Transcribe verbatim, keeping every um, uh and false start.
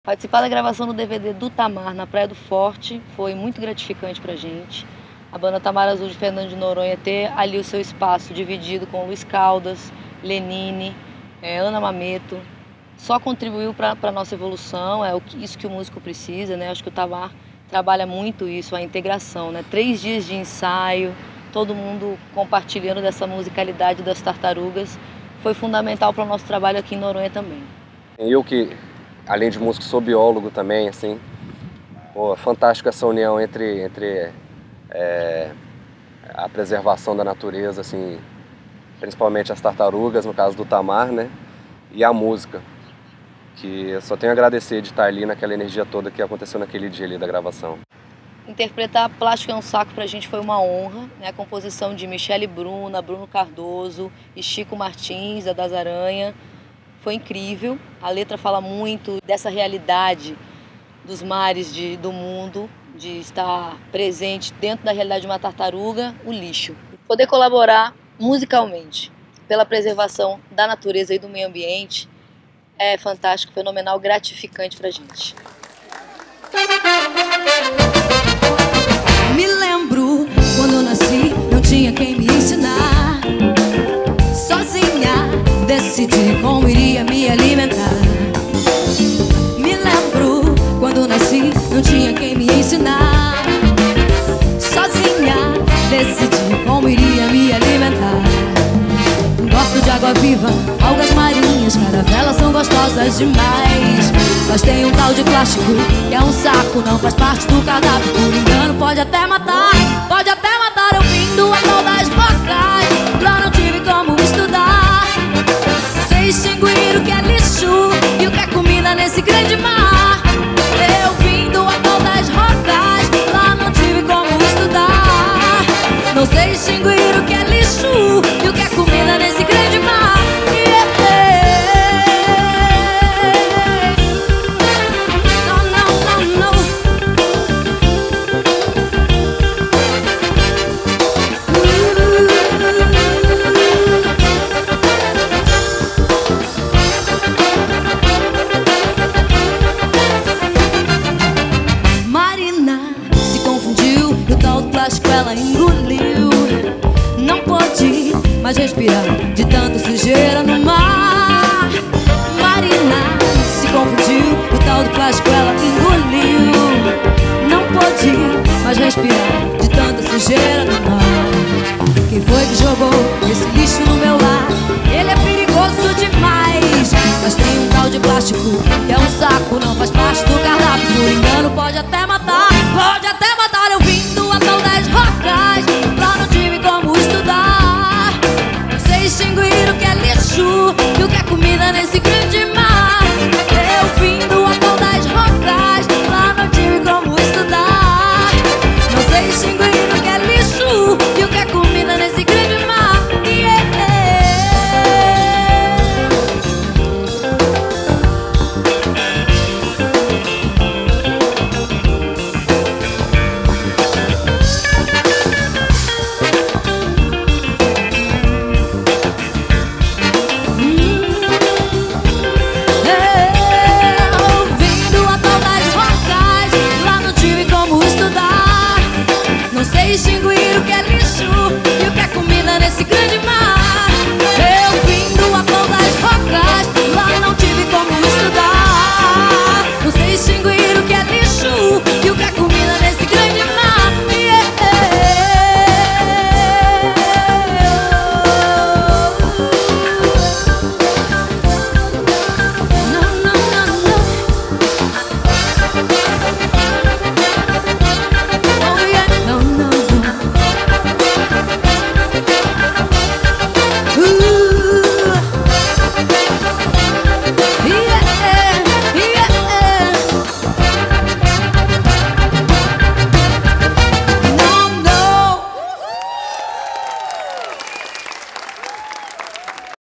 Participar da gravação do D V D do Tamar na Praia do Forte foi muito gratificante pra gente. A banda Tamar Azul de Fernando de Noronha ter ali o seu espaço dividido com Luiz Caldas, Lenine, é, Ana Mameto, só contribuiu para a nossa evolução, é o que, isso que o músico precisa, né? Acho que o Tamar trabalha muito isso, a integração, né? Três dias de ensaio, todo mundo compartilhando dessa musicalidade das Tartarugas, foi fundamental para o nosso trabalho aqui em Noronha também. Eu que, além de músico, sou biólogo também, assim, pô, fantástico essa união entre, entre é, a preservação da natureza, assim, principalmente as tartarugas, no caso do Tamar, né, e a música, que eu só tenho a agradecer de estar ali naquela energia toda que aconteceu naquele dia ali da gravação. Interpretar Plástico é um Saco pra gente foi uma honra, né? A composição de Michele Bruna, Bruno Cardoso e Chico Martins, da Das Aranha, foi incrível. A letra fala muito dessa realidade dos mares de, do mundo, de estar presente dentro da realidade de uma tartaruga, o lixo. Poder colaborar musicalmente pela preservação da natureza e do meio ambiente é fantástico, fenomenal, gratificante pra gente. Me lembro quando eu nasci, não tinha quem me ensinar. Sozinha decidi como iria me alimentar. Me lembro quando nasci, não tinha quem me ensinar. Sozinha decidi como iria me alimentar. Gosto de água viva, algas marinhas, caravelas são gostosas demais. Mas tem um tal de plástico que é um saco, não faz parte do cardápio. Por engano pode até matar, pode